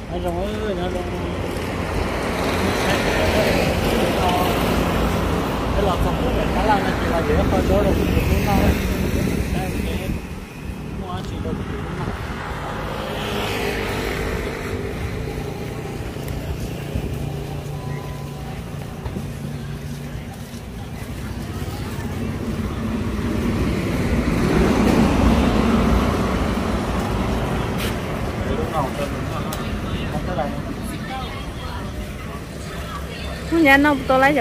nó rồi nó rồi cái lọ không có để khá là nó chỉ là để coi đó là cũng được nó đây cái mua chỉ được nó nhà nó tôi lấy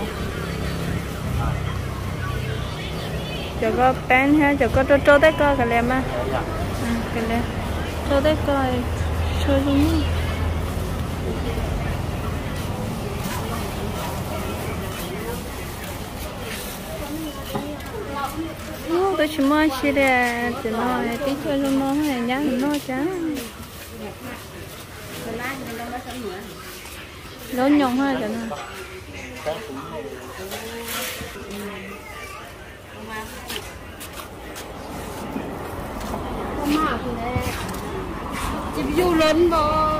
cho con pen ha cho con trâu tới coi cái lem á cái lem trâu tới coi trâu đúng tôi chỉ mua chỉ để nó tí chơi luôn nó hay nhá nó chán nó nhông ha cho nó chụp du lên bò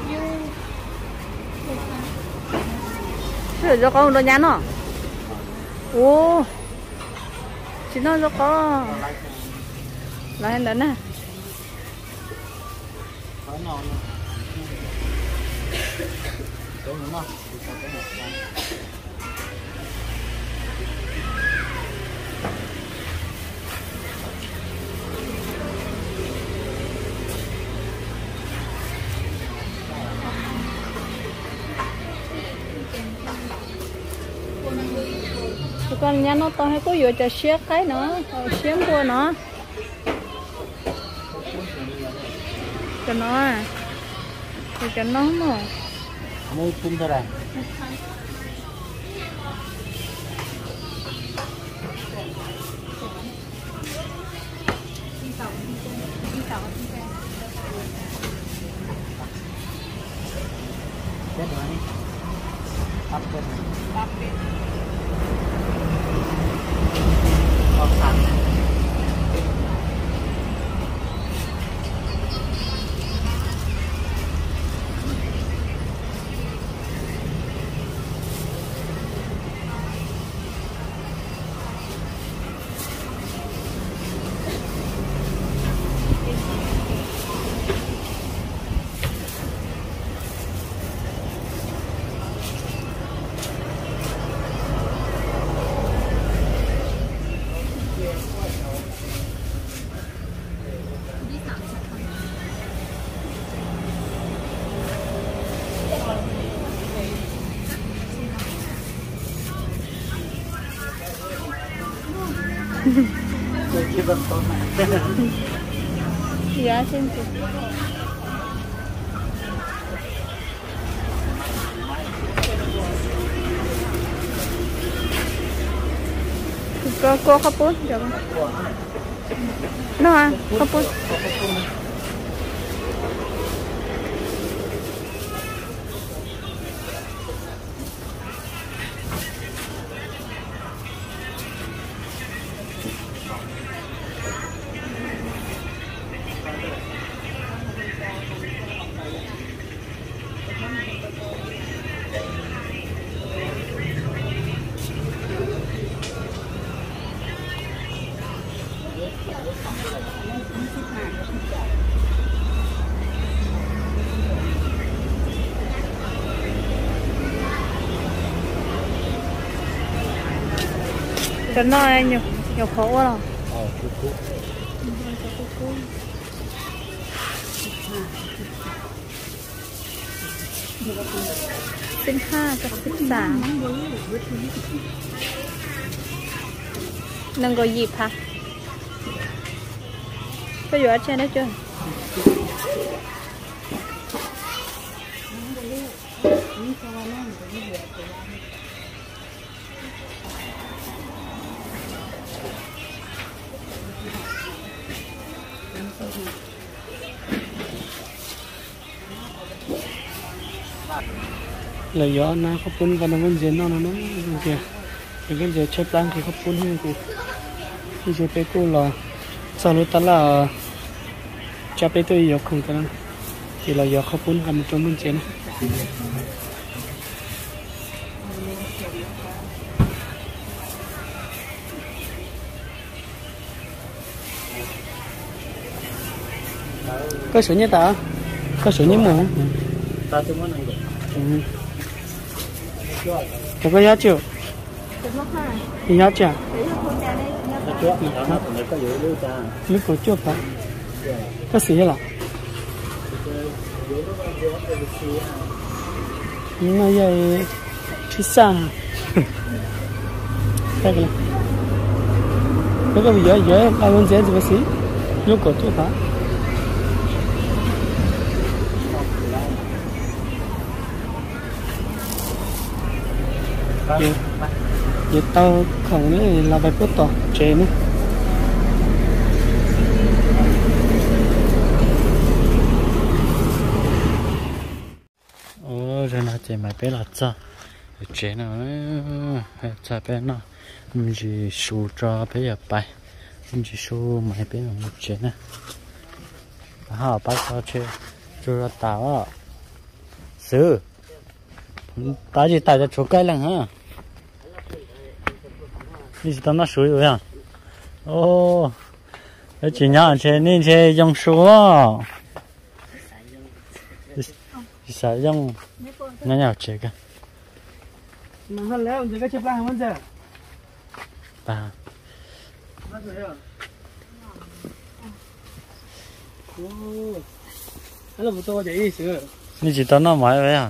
rồi cho con đồ nhắn nó ô chỉ nó cho có lại đến nè con nhà nó to hay có vừa cho xé cái nữa xé mua nó cho nó cho nó mà mua tung ra đây chết rồi đi bắt lên bóc sẵn dạ xin chị cô kaput được không? Nó à kaput cho nó nhiều khổ quá rồi sinh 5 กับ 13nâng gọi dịp hả có dù ở trên đó chưa là gió na khắp phun và nó vẫn diễn nó kìa cái giờ chép lang thì khắp phun hơn kìa thì giờ bé cô là sau lúc đó là cha bé tôi yêu không cái chỉ là do không muốn làm trong bên trên có số như ta có số như mù ta tôi muốn ăn được có giá chưa thì giá chưa nước có chưa ta có gì là nó vậy pizza cái này cái bây giờ ai muốn gì thì xí nước có chưa ta vậy tao không nữa là bài cốt tỏ chế nữa rồi nó chế mày bé là sao chế nó chạy bé nó mình chỉ số cho bé giờ bài mình chỉ số mày bé nó chế nè ha bắt sao chế rồi tao à xử ta chỉ tại cho chỗ cái lần ha đi tao nó sủi rồi à ô cái chỉ nhá chế nên chế dùng số xài dùng nhá nhá chế cái mà hơn léo chế cái chế ba hơn giờ ba ô hello bố tôi vậy sửa你chỉ tao nó买vậy à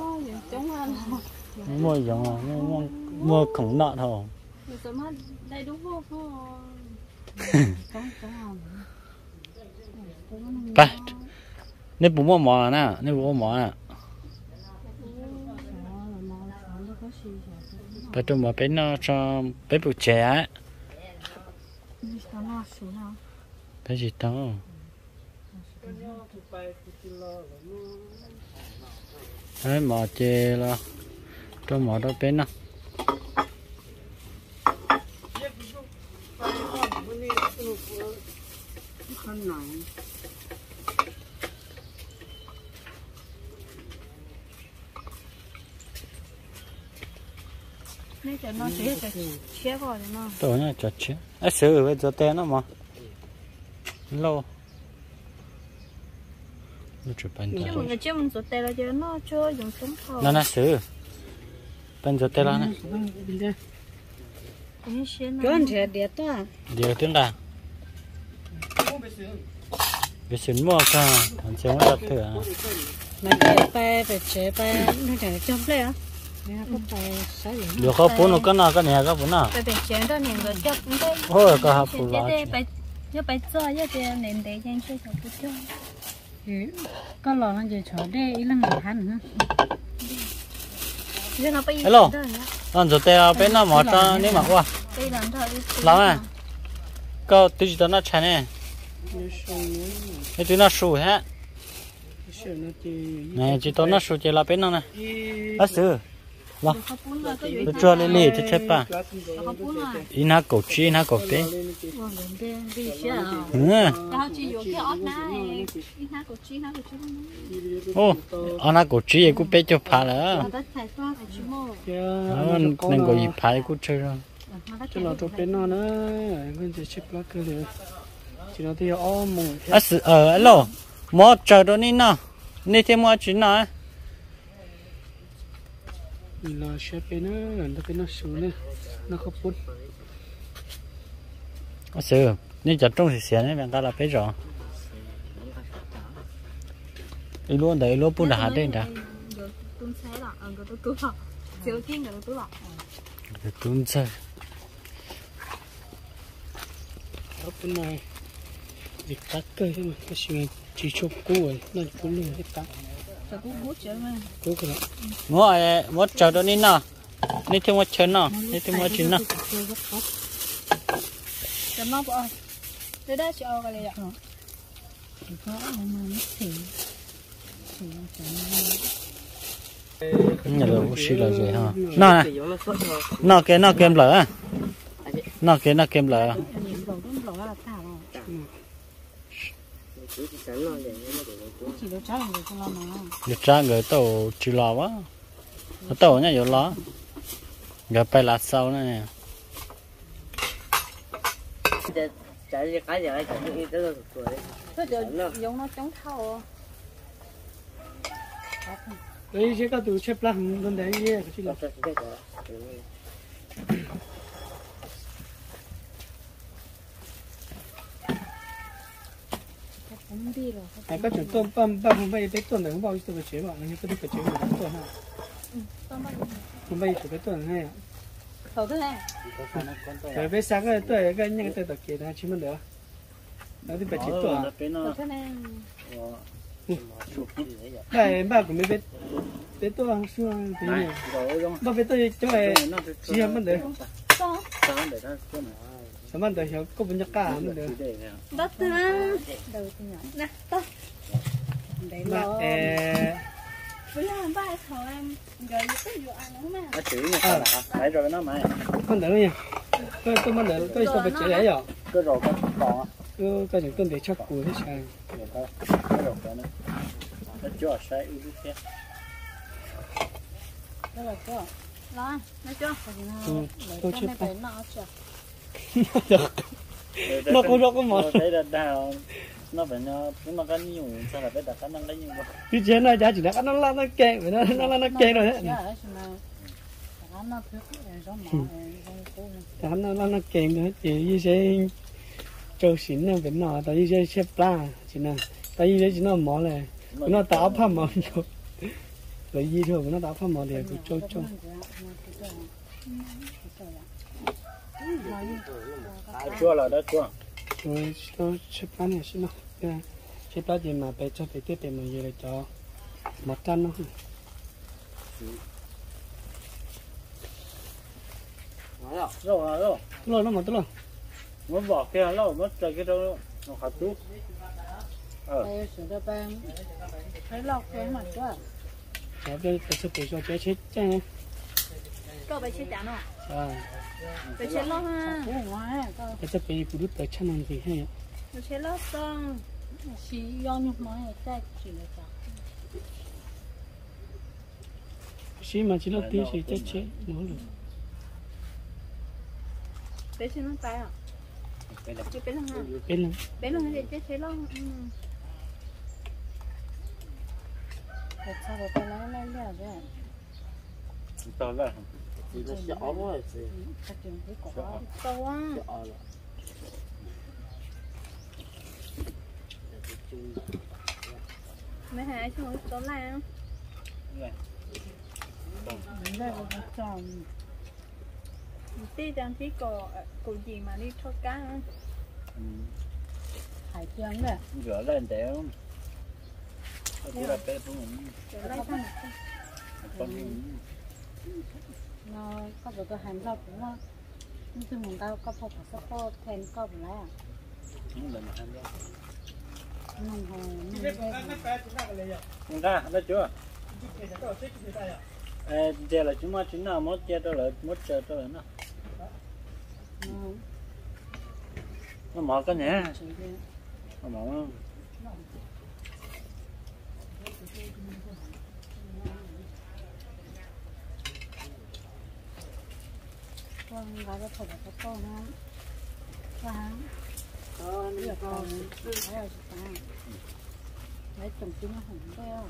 mua giống à mua khổng nợ thôi đây đúng không ba nếu bố mua mỏ nè nếu bố mỏ nè bà tôi mà bé nó cho bé bự trẻ bé gì đó đấy mỏ chè là cho mỏ đó bé nó nãy giờ nó chế chế vào rồi mà tôi nói chặt chế ấy sửa bây giờ tên nó mà lâu nó chụp bánh chứ mình chế mình sửa tên là giờ nó chưa dùng súng thầu nó sửa bánh giờ tên là nè cái anh chế đẹp to điều tiếng đàn cái sườn mua cả anh sẽ mua đặt thử à mà chế phải chế nó để trong đây à được có bốn nó cái nào cái này cái bốn nào phải chế đó nền rồi cho cũng đấy ôi cái hộp phụ lá nhớ phải cho nhớ thì nền để cho chơi cho chút cho có lò nó chơi chó đây ý là người hắn nữa hello anh rồi tao bên nó mở ra nếu mà qua làm à có tự chỉ nó chán nè cái thứ nó sù hết này chỉ tao nó sù chỉ là bên nó nè bác sư lo tôi cho lên lì cho chết ba in há cổ chi in há cổ té ô anh há cổ chi cũng bé cho phá là nên có gì phá cũng chơi rồi cho nó tôi bên nó nữa nên chỉ chip lá cơ được chỉ nó thì ôm mùng alo mua chờ đó nín nào nín thêm mua chuyện nào là chef bên nó bên nó xuống nữa nó không phun à sửa nên chặt trong thì xé này bạn ta là phải rõ đi luôn đấy luôn phun đã đây đã tuôn xe là cái tuôn lọ chiếu thiên cái tuôn lọ cái tuôn xe ở bên này dịch tắt cơ chứ mà cái chuyện chỉ chụp cũ rồi nó cũng lừa hết tắt ngồi một chờ đó nín nào nín thêm một chân nào nín thêm một chân nào nó bỏ tới đây cho cái này ạ nhà là xí là gì ha nó kem lở à nó kem lở chỉ được trái làm được cho làm mà được ra người tàu chỉ lo quá tàu nhá nhiều lo người bay là sau này thôi giờ dùng nó chống thâu đấy chứ các tụ xếp lăng bên đấy gì chứ là không đi rồi các chuyện tôm băm không bay tới tuần này không bao giờ tôi chế bảo là như cái chế của tuần ha không bay từ cái tuần hay à thầu thế này rồi bây sáng cái tuổi cái những cái tuổi kia là chỉ mình được nó thì phải chế tuần thầu thế này này ba của mình biết biết tôi hàng xưa thì ba biết tôi cho mày chỉ làm mình được sao mình được hiểu có bên nhắc cả mình được đất từ đầu từ nhỏ nè to đấy mà bây giờ ba thầu em rồi tới vừa ăn nữa mà đấy rồi nó mày mình được nha tôi mình được tôi sao phải chế đấy rồi cái rồi có còn cái những con để chắc cùi hết sao cái rồi cái nữa nó chưa sai ưu thế đó là chưa lo nói chưa tôi chưa phải nọ chưa nó có đâu có mà thấy là đào nó phải nó có nhiều sao là biết đặt cái năng cái nhiều cái chế này giá chỉ là nó là nó kẹt vậy nó kẹt rồi đấy nó kẹt rồi chỉ sẽ châu xỉn là vẫn nọ tại vì sẽ xếp la chỉ là tại vì đấy chỉ nó mỏ này nó tạo pháp mỏ rồi lấy gì thôi nó tạo pháp mỏ để châu châu chua là đó chua rồi cho xếp la này xin nó xếp la gì mà phải cho phải tiếp để mà gì để cho một trăm nó rồi nó một tức là nó bỏ kia nó mất rồi cái đó nó khát chút đây sửa cho bạn thấy lọc cái mặt quá cho cái sẽ phải cho cái chết chứ có phải chết chán không à phải chết lóc ha cái sẽ phải phụ được tới trăm năm thì hay phải chết lóc xong chỉ do nhục nói là chạy chỉ là sao xí mà chỉ là tí thì chết chết nó được bé xin nó tay à bé lăng ha bé lăng thì chết lăng thật sao rồi tay nó lên ra rồi tao là chỉ là nhỏ quá thì phát triển cái cổ to quá mấy hai chúng tôi làm đây là một tròn tí đang tí cổ gì mà đi thoát cá hải trắng nè rửa lên để chỉ là cái thứ rửa lấy thằng con nó có được cái hành rau cũng nó nhưng mình tao có phải sắp có thêm có một lẽ những lần mà ăn đó mình không ra đó chưa giờ là chúng ta chính là mất chơi đó là mất chơi đó là nó mỏ cái nhẹ nó mỏ con gái có phải có con ha và bây con thấy rồi lấy trồng tím nó hỏng đeo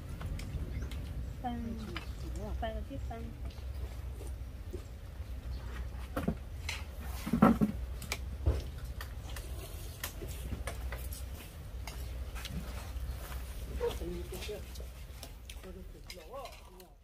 tăng tăng là chiếc tăng Thank you.